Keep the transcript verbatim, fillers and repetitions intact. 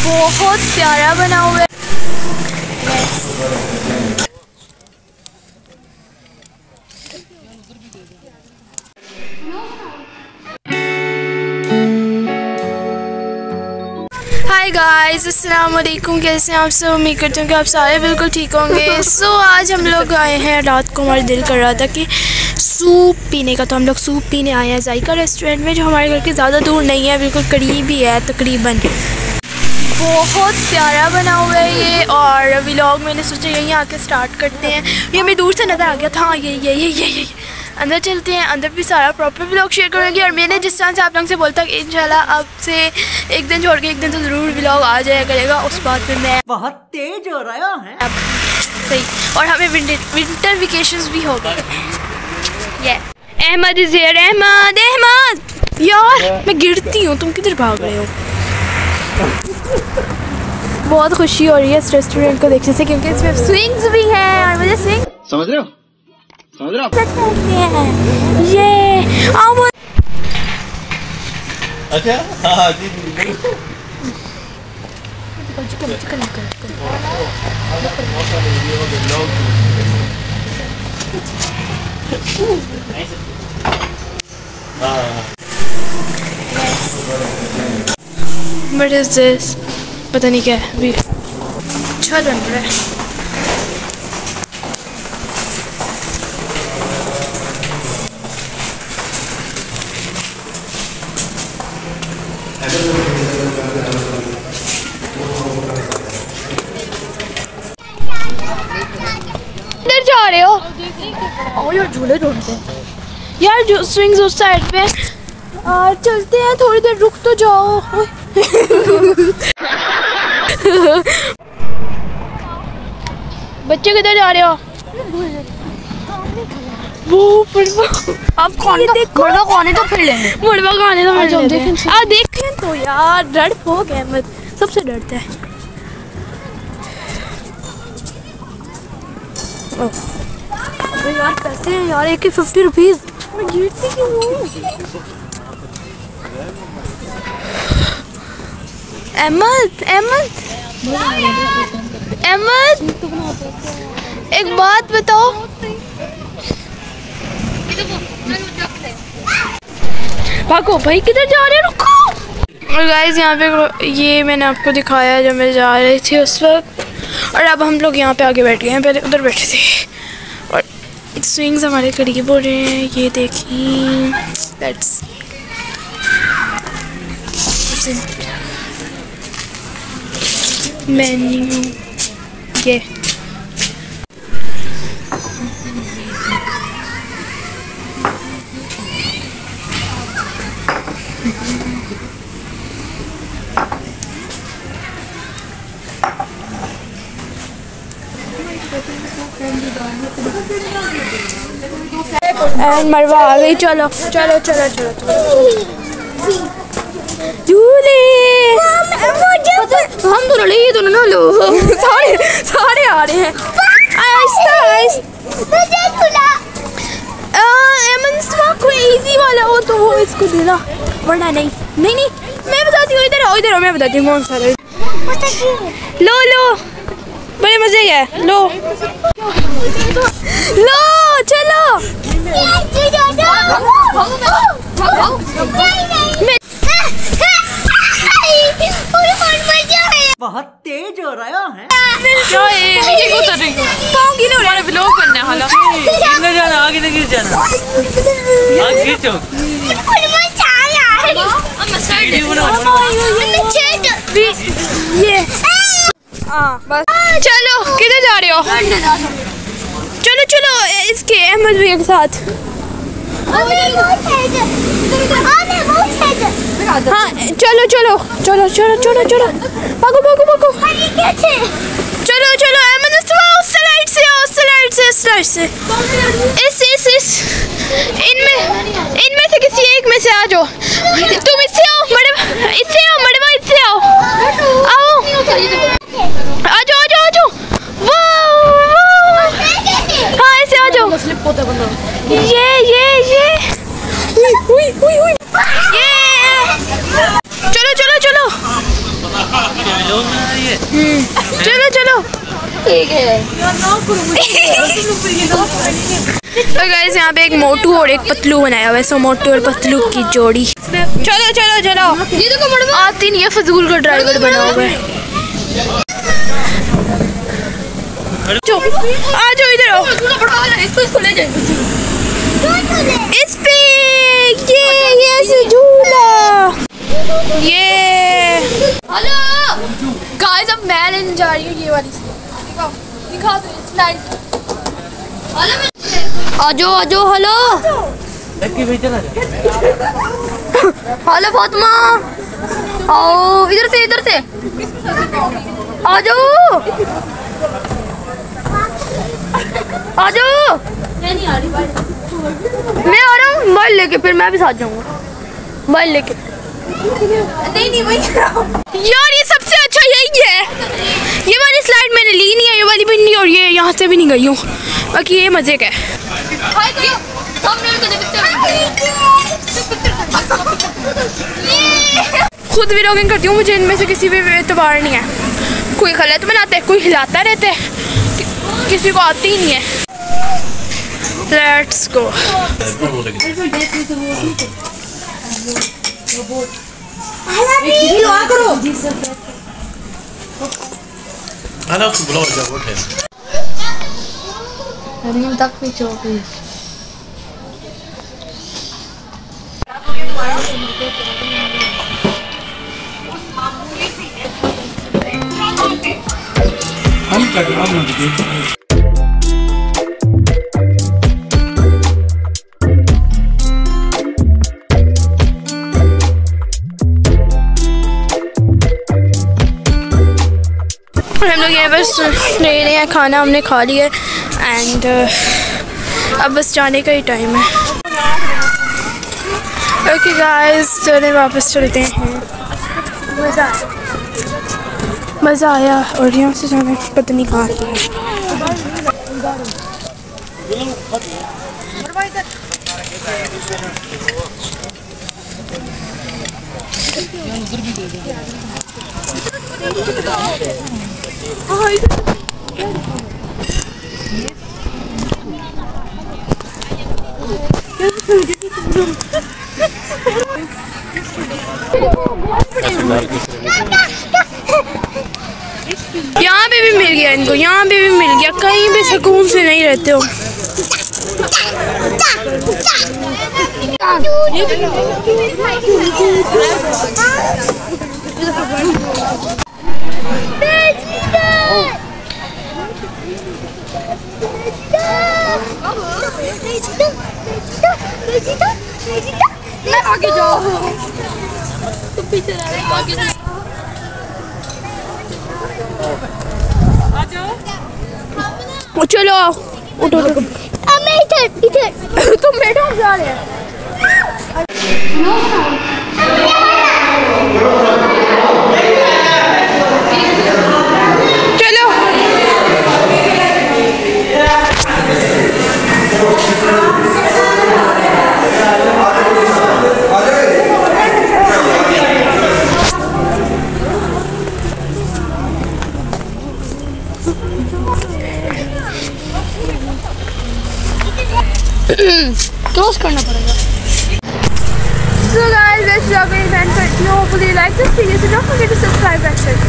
बहुत प्यारा बना हुआ है। हाय गाइस, अस्सलाम वालेकुम। कैसे हैं आप सब? उम्मीद करती हूँ कि आप सारे बिल्कुल ठीक होंगे। सो so, आज हम लोग आए हैं, रात को हमारा दिल कर रहा था कि सूप पीने का, तो हम लोग सूप पीने आए हैं जायका रेस्टोरेंट में, जो हमारे घर के ज़्यादा दूर नहीं है, बिल्कुल करीब ही है तकरीबन। बहुत प्यारा बना हुआ है ये, और व्लॉग मैंने सोचा यहीं आके स्टार्ट करते हैं। ये हमें दूर से नज़र आ गया था। ये ये ये ये ये अंदर चलते हैं, अंदर भी सारा प्रॉपर व्लॉग शेयर करेंगे। और मैंने जिस तरह से आप लोगों से बोलता कि इंशाल्लाह अब से एक दिन छोड़ के एक दिन तो ज़रूर व्लॉग आ जाया करेगा। उस बात पे मैं बहुत तेज हो रहा है अब सही। और हमें विंटर विंटर वेकेशंस भी हो गए। ये अहमद इज़ हियर। अहमद अहमद यार मैं गिरती हूँ, तुम किधर भाग रहे हो? बहुत खुशी हो रही है इस रेस्टोरेंट को देखने से, क्योंकि इसमें स्विंग्स भी हैं और मुझे स्विंग समझ रहे हो समझ रहे हो ये आओ। अच्छा हाँ जी chicken chicken chicken What is this? पता नहीं क्या है। अभी अच्छा बन रहा है। किधर जा रहे हो? आओ यार, झूले ढूंढते हैं यार। जो स्विंग्स उस साइड पे आ, चलते हैं, थोड़ी देर रुक तो जाओ। बच्चे किधर जा रहे हो? वो आप खाने देखो, मुर्गा खाने तो फिर लेंगे, मुर्गा खाने तो फिर लेंगे। आप देखें तो यार, डर हो गया। मत सबसे डरता है। अरे यार पैसे हैं यार, एक ही फिफ्टी रुपीज। मैं गिरती क्यों हूँ? अहमद अहमद अहमद एक बात बताओ, भागो भाई, किधर जा रहे हो? रुको। और गाइस यहाँ पे ये मैंने आपको दिखाया जब मैं जा रही थी उस वक्त, और अब हम लोग यहाँ पे आके बैठ गए हैं। पहले उधर बैठे थे और स्विंग्स हमारे करीब हो रहे हैं। ये देखिए, लेट्स मेन्यू। ये एंड मरवा आ गई। चलो चलो चलो चलो झूले। हम दोनों ले, ये दोनों ना लो। सारे सारे आ रहे हैं। आहिस्ता आहिस्ता। कोई इजी वाला हो तो वो इसको देना, वरना नहीं नहीं नहीं। मैं बताती हूँ, इधर आओ इधर आओ, मैं बताती हूँ कौन सा। लो लो, बड़े मजे के लो लो। चलो बहुत तेज हो रहा है। क्या है? नीचे को उतर रही हूँ, पाँव गीले हो रहे हैं। व्लॉग बनना है। हाला इधर जाना, आगे नहीं गिर जाना, आगे गिर जाओ। ये हाँ बस। चलो किधर जा रहे हो? चलो चलो इसके अहमद भैया के साथ। हाँ चलो चलो चलो चलो चलो चलो, भागो भागो भागो। चलो चलो अहमद, उस साइड से आओ, उस साइड से, इस साइड से, इस इस इस इनमें इनमें से किसी एक में से आ जाओ। तुम इससे आओ मैडम, इससे आओ मैडम, इससे आओ आओ, आ जाओ आ जाओ आ जाओ। हाँ ऐसे आ जाओ। ये ये ये हुई हुई हुई। ये चलो चलो चलो चलो चलो ठीक है। तो गाइस यहाँ पे एक मोटू और एक पतलू बनाया हुआ है, सो मोटू और पतलू की जोड़ी। चलो चलो चलो, ये तो आती नहीं है, फजूल का ड्राइवर बना हुआ है। आ जाओ इधर आओ, इस पे ये ये से झूला ये। हेलो गाइस, अब मैं लेने जा रही हूँ ये वाली दिखाओ, दिखा दो स्लाइड। आ जाओ आ जाओ। हेलो हेलो फातिमा, आओ इधर से इधर से आ जाओ आ जाओ। मैं नहीं आ रही, मैं आ रहा हूँ मोबाइल लेके, फिर मैं भी साथ जाऊंगा मोबाइल लेके। नहीं नहीं वही यार, ये सबसे अच्छा यही है। ये वाली स्लाइड मैंने ली नहीं है, ये वाली भी नहीं, और ये यहाँ से भी नहीं गई हूँ, बाकी ये मजे का है। खुद भी व्लॉगिंग करती हूँ, मुझे इनमें से किसी भी एतबार नहीं है। कोई गलत बनाता है, कोई हिलाता रहता है, कि, किसी को आती ही नहीं है। Let's go. तक भी चौकी हम कर हम लोग ये बस ले रहे हैं, खाना हमने खा लिया एंड अब बस जाने का ही टाइम है। ओके गाइस, चले वापस चलते हैं। मज़ा आया मज़ा आया और यहाँ से जाना पता नहीं कहाँ है। यहाँ पे भी मिल गया इनको, यहाँ पे भी मिल गया, कहीं भी सुकून से नहीं रहते हो। आगे जाओ, तुम पीछे रहो, आगे जाओ। चलो उठो उठो। मैं इधर इधर तुम बैठो, हम जा रहे हैं। चलो क्रॉस करना पड़ेगा। So guys, let's log in and continue. Hopefully you like this video. So don't forget to subscribe and share.